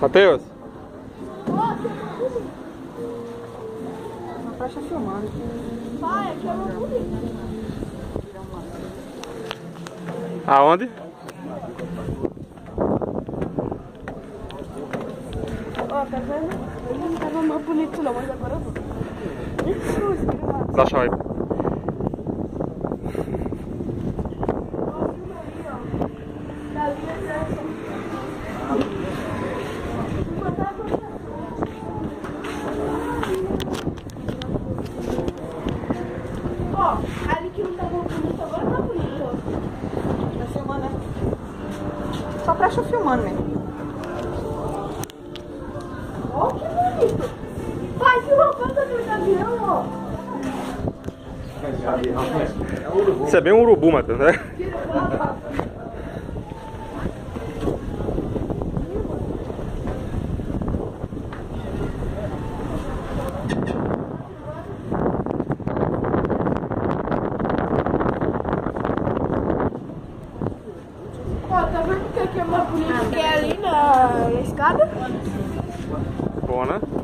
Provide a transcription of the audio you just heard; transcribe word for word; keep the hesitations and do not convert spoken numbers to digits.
Matheus? Uma faixa filmando. Pai, aqui é uma bonita. Aonde? Ó, tá vendo? Eu não tava mais bonito não, mas agora eu vou. Dá chave. Ó, ali que não tava bonito, agora tá bonito. Tá filmando, né? Só presta filmando mesmo. Ó, que bonito. Pai, que roupa tá do avião, ó. Isso é bem um urubu, Matheus, né? Ó, tá vendo que aqui é mais bonito que é ali na, na escada? Bom, né?